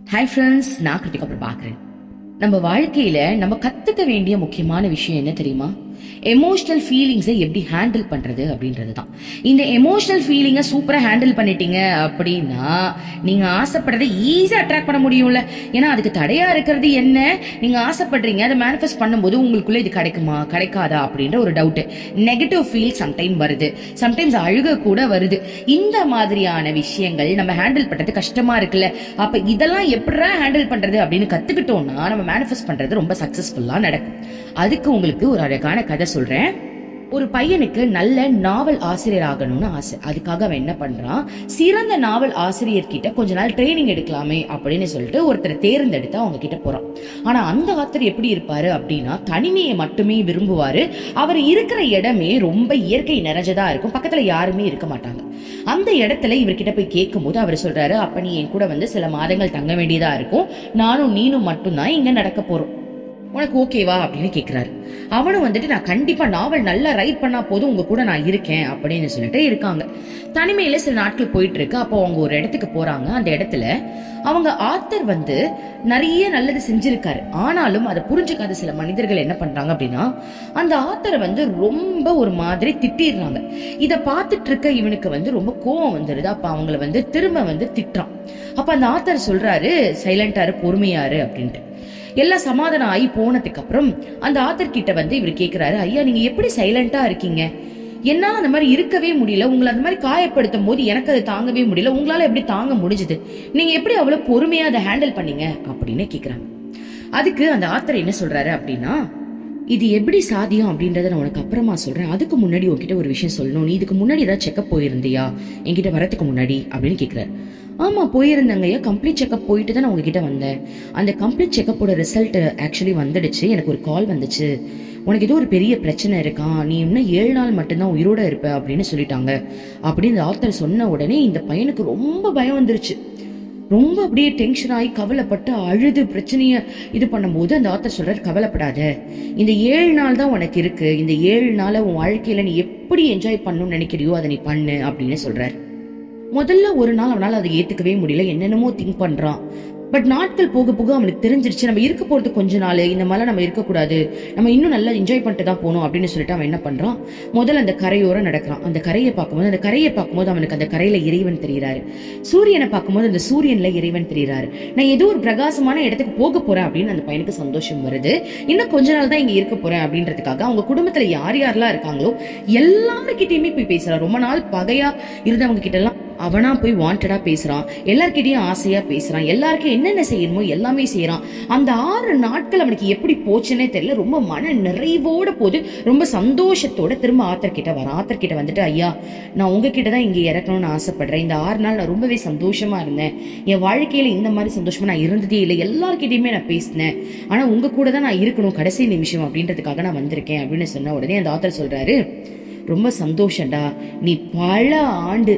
Hi friends, நான் கிருத்திகா பிரபாகரன். நம்ம வாழ்க்கையில நம்ம கத்துக்க வேண்டிய முக்கியமான விஷயம் என்ன தெரியுமா? எமோஷனல் ஃபீலிங்ஸை எப்படி ஹேண்டில் பண்றது அப்படின்றது தான். இந்த எமோஷனல் ஃபீலிங்கை சூப்பரா ஹேண்டில் பண்ணிட்டீங்க அப்படின்னா நீங்க ஆசைப்படுறதை ஈஸியா அட்ராக்ட் பண்ண முடியும்ல. ஏன்னா அதுக்கு தடையா இருக்கிறது என்ன? நீங்க ஆசைப்படுறீங்க, அதை மேனிஃபெஸ்ட் பண்ணும்போது உங்களுக்குள்ள இது கிடைக்குமா கிடைக்காதா அப்படின்ற ஒரு டவுட், நெகட்டிவ் ஃபீல் சம்டைம் வருது, சம்டைம்ஸ் அழுக கூட வருது. இந்த மாதிரியான விஷயங்கள் நம்ம ஹேண்டில் பண்றது கஷ்டமா இருக்குல்ல. அப்ப இதெல்லாம் எப்படா ஹேண்டில் பண்றது அப்படின்னு கத்துக்கிட்டோம்னா நம்ம மேனிஃபெஸ்ட் பண்றது ரொம்ப சக்சஸ்ஃபுல்லா நடக்கும். அதுக்கு உங்களுக்கு ஒரு அழகான கதை சொல்றேன். ஒரு பையனுக்கு நல்ல நாவல் ஆசிரியர் ஆகணும்னு ஆசை. அதுக்காக அவன் என்ன பண்றான், சிறந்த நாவல் ஆசிரியர் கிட்ட கொஞ்ச நாள் ட்ரைனிங் எடுக்கலாமே அப்படின்னு சொல்லிட்டு ஒருத்தரை தேர்ந்தெடுத்து அவங்க கிட்ட போறான். ஆனா அந்த ஆத்தர் எப்படி இருப்பாரு அப்படின்னா தனிமையை மட்டுமே விரும்புவாரு. அவர் இருக்கிற இடமே ரொம்ப இயற்கை நிறைஞ்சதா இருக்கும், பக்கத்துல யாருமே இருக்க மாட்டாங்க. அந்த இடத்துல இவர்கிட்ட போய் கேட்கும் போது அவர் சொல்றாரு, அப்ப நீ என் கூட வந்து சில மாதங்கள் தங்க வேண்டியதா இருக்கும், நானும் நீனும் மட்டும்தான் இங்க நடக்க போறோம், உனக்கு ஓகேவா அப்படின்னு கேக்குறாரு. அவனும் வந்துட்டு நான் கண்டிப்பா நாவல் நல்லா ரைட் பண்ணா போதும், உங்க கூட நான் இருக்கேன் அப்படின்னு சொல்லிட்டு இருக்காங்க. தனிமையில சில நாட்கள் போயிட்டு இருக்கு. அப்போ அவங்க ஒரு இடத்துக்கு போறாங்க. அந்த இடத்துல அவங்க ஆத்தர் வந்து நிறைய நல்லது செஞ்சிருக்காரு. ஆனாலும் அதை புரிஞ்சுக்காத சில மனிதர்கள் என்ன பண்றாங்க அப்படின்னா அந்த ஆத்தரை வந்து ரொம்ப ஒரு மாதிரி திட்டிடுறாங்க. இதை பார்த்துட்டு இருக்க இவனுக்கு வந்து ரொம்ப கோவம் வந்துடுது. அப்ப அவங்களை வந்து திரும்ப வந்து திட்டுறான். அப்ப அந்த ஆத்தர் சொல்றாரு, சைலண்டாரு, பொறுமையாரு அப்படின்ட்டு. எல்லாம் சமாதானம் ஆகி போனதுக்கு அப்புறம் அந்த ஆத்தர் கிட்ட வந்து இவர் கேக்குறாரு, ஐயா நீங்க எப்படி சைலண்டா இருக்கீங்க? என்னால அந்த மாதிரி இருக்கவே முடியல, உங்களை அந்த மாதிரி காயப்படுத்தும் போது எனக்கு அது தாங்கவே முடியல, உங்களால எப்படி தாங்க முடிஞ்சது? நீங்க எப்படி அவ்வளவு பொறுமையா அதை ஹேண்டில் பண்ணீங்க அப்படின்னு கேக்குறாங்க. அதுக்கு அந்த ஆத்தர் என்ன சொல்றாரு அப்படின்னா, இது எப்படி சாத்தியம் அப்படின்றத நான் உனக்கு அப்புறமா சொல்றேன், அதுக்கு முன்னாடி உன்கிட்ட ஒரு விஷயம் சொல்லணும். நீ இதுக்கு முன்னாடி ஏதாவது செக்அப் போயிருந்தியா என்கிட்ட வரதுக்கு முன்னாடி அப்படின்னு கேக்குறாரு. ஆமா போயிருந்தங்கய்யா, கம்ப்ளீட் செக்அப் போயிட்டு தான் நான் உங்ககிட்ட வந்தேன். அந்த கம்ப்ளீட் செக்அப்போட ரிசல்ட் ஆக்சுவலி வந்துடுச்சு. எனக்கு ஒரு கால் வந்துச்சு, உனக்கு ஏதோ ஒரு பெரிய பிரச்சனை இருக்கா, நீ இன்னும் 7 நாள் மட்டும்தான் உயிரோட இருப்ப அப்படின்னு சொல்லிட்டாங்க அப்படின்னு ஆத்தர் சொன்ன உடனே இந்த பையனுக்கு ரொம்ப பயம் வந்துருச்சு. ரொம்ப அப்படியே டென்ஷன் ஆகி கவலைப்பட்டு அழுது பிரச்சனைய இது பண்ணும்போது அந்த ஆத்தர் சொல்றாரு, கவலைப்படாத, இந்த 7 நாள் தான் உனக்கு இருக்கு, இந்த 7 நாளை உன் வாழ்க்கையில நீ எப்படி என்ஜாய் பண்ணணும்னு நினைக்கிறியோ அதை நீ பண்ணு அப்படின்னு சொல்றாரு. முதல்ல ஒரு நாள் அவனால அதை ஏத்துக்கவே முடியல, என்னென்னமோ திங்க் பண்றான். பட் நாட்கள் போக போக அவனுக்கு தெரிஞ்சிருச்சு நம்ம இருக்க போறது கொஞ்ச நாள், இந்த மாதிரி நம்ம இருக்கக்கூடாது, நம்ம இன்னும் நல்லா என்ஜாய் பண்ணிட்டு தான் போகணும் அப்படின்னு சொல்லிட்டு அவன் என்ன பண்றான், முதல்ல அந்த கரையோரம் நடக்கிறான். அந்த கரையை பார்க்கும்போது அவனுக்கு அந்த கரையில இறைவன் தெரிகிறாரு. சூரியனை பார்க்கும்போது அந்த சூரியன்ல இறைவன் தெரிகிறாரு. நான் ஏதோ ஒரு பிரகாசமான இடத்துக்கு போக போறேன் அப்படின்னு அந்த பையனுக்கு சந்தோஷம் வருது. இன்னும் கொஞ்ச நாள் தான் இங்க இருக்க போறேன் அப்படின்றதுக்காக அவங்க குடும்பத்துல யார் யாரெல்லாம் இருக்காங்களோ எல்லாருக்கிட்டையுமே போய் பேசுறான். ரொம்ப நாள் பகையா இருந்தவங்க கிட்ட எல்லாம் அவனா போய் வாண்டடா பேசுறான், எல்லார்கிட்டயும் ஆசையா பேசுறான், எல்லாருக்கும் என்னென்ன செய்யணுமோ எல்லாமே செய்யறான். அந்த 6 நாட்கள் அவனுக்கு எப்படி போச்சுன்னே தெரியல, ரொம்ப மன நிறைவோட போது, ரொம்ப சந்தோஷத்தோட திரும்ப ஆத்தர் கிட்ட வரான். ஆத்தர் கிட்ட வந்துட்டு, ஐயா நான் உங்ககிட்ட தான் இங்க இறக்கணும்னு ஆசைப்படுறேன், இந்த 6 நாள் நான் ரொம்பவே சந்தோஷமா இருந்தேன், என் வாழ்க்கையில இந்த மாதிரி சந்தோஷமா நான் இருந்ததே இல்லை, எல்லார்கிட்டயுமே நான் பேசினேன், ஆனா உங்க கூட தான் நான் இருக்கணும் கடைசி நிமிஷம் அப்படின்றதுக்காக நான் வந்திருக்கேன் அப்படின்னு சொன்ன உடனே அந்த ஆத்தர் சொல்றாரு, ரொம்ப சந்தோஷம்டா, நீ பல ஆண்டு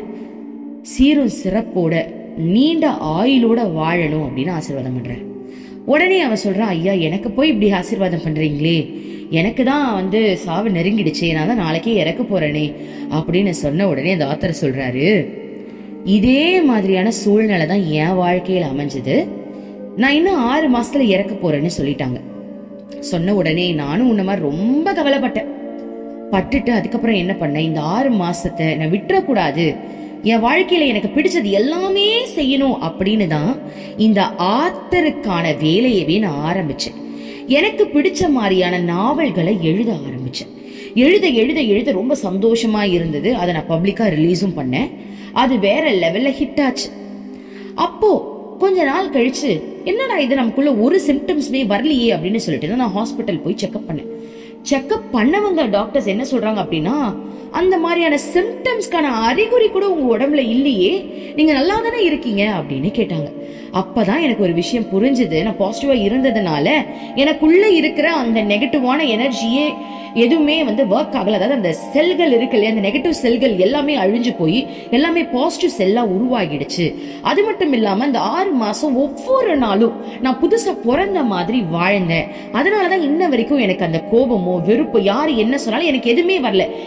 சீரும் சிறப்போட நீண்ட ஆயுளோட வாழணும் அப்படின்னு ஆசீர்வாதம் பண்றாரு. உடனே அவன் சொல்றான், ஐயா எனக்கு போய் இப்படி ஆசீர்வாதம் பண்றீங்களே, எனக்கு தான் வந்து சாவு நெருங்கிடுச்சு, நான் தான் நாளைக்கே இறக்க போறேனே அப்படின்னு சொன்ன உடனே அந்த ஆத்தர் சொல்றாரு, இதே மாதிரியான சூழ்நிலை தான் என் வாழ்க்கையில அமைஞ்சது, நான் இன்னும் 6 மாசத்துல இறக்க போறேன்னு சொல்லிட்டாங்க. சொன்ன உடனே நானும் உன்ன மாதிரி ரொம்ப கவலைப்பட்டேன். பட்டுட்டு அதுக்கப்புறம் என்ன பண்ணேன், இந்த 6 மாசத்தை நான் விட்டுறக்கூடாது, என் வாழ்க்கையில எனக்கு பிடிச்சது எல்லாமே செய்யணும் அப்படின்னு தான் இந்த ஆத்தருக்கான வேலையவே நான் ஆரம்பிச்சேன். எனக்கு பிடிச்ச மாதிரியான நாவல்களை எழுத ஆரம்பிச்சேன். எழுத எழுத எழுத ரொம்ப சந்தோஷமா இருந்தது. அதை நான் பப்ளிக்கா ரிலீஸும் பண்ணேன். அது வேற லெவல்ல ஹிட் ஆச்சு. அப்போ கொஞ்ச நாள் கழிச்சு என்னடா இது நமக்குள்ள ஒரு சிம்டம்ஸ்மே வரலையே அப்படின்னு சொல்லிட்டு நான் ஹாஸ்பிட்டல் போய் செக்அப் பண்ணேன். செக்அப் பண்ணவங்க டாக்டர்ஸ் என்ன சொல்றாங்க அப்படின்னா, அந்த மாதிரியான சிம்டம்ஸ்க்கான அறிகுறி கூட உங்க உடம்புல இல்லையே, நீங்க நல்லா தானே இருக்கீங்க அப்படின்னு கேட்டாங்க. அப்பதான் எனக்கு ஒரு விஷயம் புரிஞ்சுது, நான் பாசிட்டிவா இருந்ததுனால எனக்குள்ள இருக்கிற அந்த நெகட்டிவான எனர்ஜியே எதுவுமே வந்து ஒர்க் ஆகல. அதாவது அந்த செல்கள் இருக்கு இல்லையா, அந்த நெகட்டிவ் செல்கள் எல்லாமே அழிஞ்சு போய் எல்லாமே பாசிட்டிவ் செல்லா உருவாகிடுச்சு. அது மட்டும் இல்லாம அந்த 6 மாசம் ஒவ்வொரு நாளும் நான் புதுசா பிறந்த மாதிரி வாழ்ந்தேன். அதனாலதான் இன்ன வரைக்கும் எனக்கு அந்த கோபமோ வெறுப்பு யாரு என்ன சொன்னாலும் எனக்கு எதுவுமே வரல. ஏன்னா இது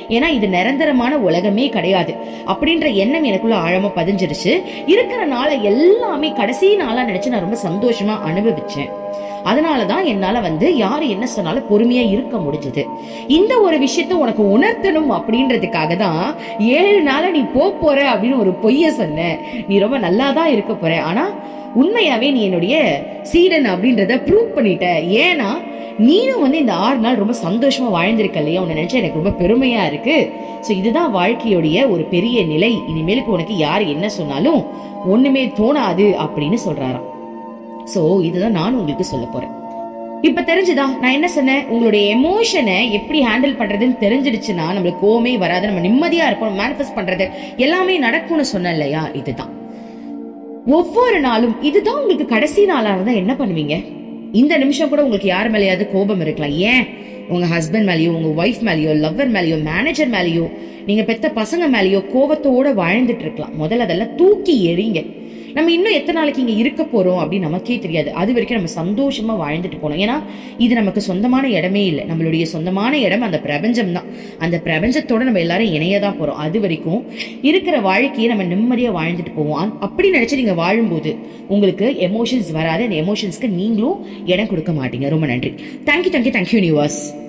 நிரந்தரமான உலகமே கிடையாது அப்படின்ற எண்ணம் எனக்குள்ள ஆழமா பதிஞ்சிருச்சு. இருக்கிற நாளை எல்லாமே கடைசி நாளா நினைச்சு நான் ரொம்ப சந்தோஷமா அனுபவிச்சேன். அதனாலதான் என்னால யாரு என்ன சொன்னாலும் பொறுமையா இருக்க முடிஞ்சது. இந்த ஒரு விஷயத்த உனக்கு உணர்த்தணும் அப்படின்றதுக்காக தான் 7 நாளா நீ போற அப்படின்னு ஒரு பொய்ய சொன்ன. நீ ரொம்ப நல்லாதான் இருக்க போற, ஆனா உண்மையாவே நீ என்னுடைய சீடன் அப்படின்றத ப்ரூவ் பண்ணிட்ட. ஏன்னா நீனும் இந்த 6 நாள் ரொம்ப சந்தோஷமா வாழ்ந்திருக்க இல்லையா? உன்னை நினைச்சா எனக்கு ரொம்ப பெருமையா இருக்கு. சோ இதுதான் வாழ்க்கையுடைய ஒரு பெரிய நிலை. இனிமேலுக்கு உனக்கு யாரு என்ன சொன்னாலும் ஒண்ணுமே தோணாது அப்படின்னு சொல்றாராம். சோ இதுதான் நான் உங்களுக்கு சொல்ல போறேன். இப்ப தெரிஞ்சுதா நான் என்ன சொன்னேன்? உங்களுடைய எமோஷனை எப்படி ஹேண்டில் பண்றதுன்னு தெரிஞ்சிடுச்சுன்னா நம்மளுக்கு கோவமே வராது, நம்ம நிம்மதியா இருப்போம், மேனிஃபெஸ்ட் பண்றது எல்லாமே நடக்கும்னு சொன்ன இல்லையா? இதுதான் ஒவ்வொரு நாளும். இதுதான் உங்களுக்கு கடைசி நாளா இருந்தா என்ன பண்ணுவீங்க? இந்த நிமிஷம் கூட உங்களுக்கு யார் மேலேயாவது கோபம் இருக்கலாம். ஏன் உங்க ஹஸ்பண்ட் மேலேயோ, உங்க ஒய்ஃப் மேலேயோ, லவ்வர் மேலேயோ, மேனேஜர் மேலேயோ, நீங்க பெத்த பசங்க மேலேயோ கோவத்தோட வாழ்ந்துட்டு இருக்கலாம். முதல்ல அதெல்லாம் தூக்கி எறிங்க. நம்ம இன்னும் எத்தனை நாளைக்கு இங்க இருக்க போறோம் அப்படின்னு நமக்கே தெரியாது. அது வரைக்கும் நம்ம சந்தோஷமா வாழ்ந்துட்டு போனோம். ஏன்னா இது நமக்கு சொந்தமான இடமே இல்லை. நம்மளுடைய சொந்தமான இடம் அந்த பிரபஞ்சம் தான். அந்த பிரபஞ்சத்தோட நம்ம எல்லாரும் இணையதான் போறோம். அது வரைக்கும் இருக்கிற வாழ்க்கையை நம்ம நிம்மதியா வாழ்ந்துட்டு போவோம். அப்படி நினைச்சு நீங்க வாழும்போது உங்களுக்கு எமோஷன்ஸ் வராது. அந்த எமோஷன்ஸ்க்கு நீங்களும் இடம் கொடுக்க மாட்டீங்க. ரொம்ப நன்றி. Thank you universe.